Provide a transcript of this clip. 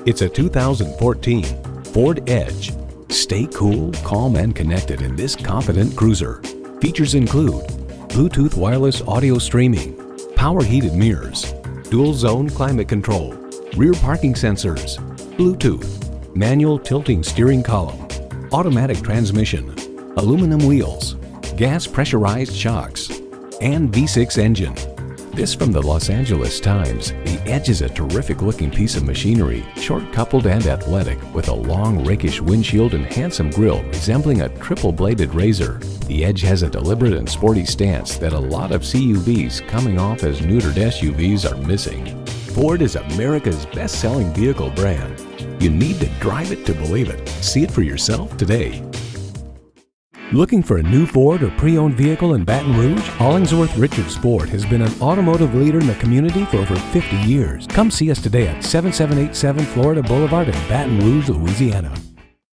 It's a 2014 Ford Edge. Stay cool, calm, and connected in this confident cruiser. Features include Bluetooth wireless audio streaming, power heated mirrors, dual zone climate control, rear parking sensors, Bluetooth, manual tilting steering column, automatic transmission, aluminum wheels, gas pressurized shocks, and V6 engine. This from the Los Angeles Times. The Edge is a terrific looking piece of machinery, short coupled and athletic, with a long rakish windshield and handsome grille resembling a triple bladed razor. The Edge has a deliberate and sporty stance that a lot of CUVs coming off as neutered SUVs are missing. Ford is America's best-selling vehicle brand. You need to drive it to believe it. See it for yourself today. Looking for a new Ford or pre-owned vehicle in Baton Rouge? Hollingsworth Richards Ford has been an automotive leader in the community for over 50 years. Come see us today at 7787 Florida Boulevard in Baton Rouge, Louisiana.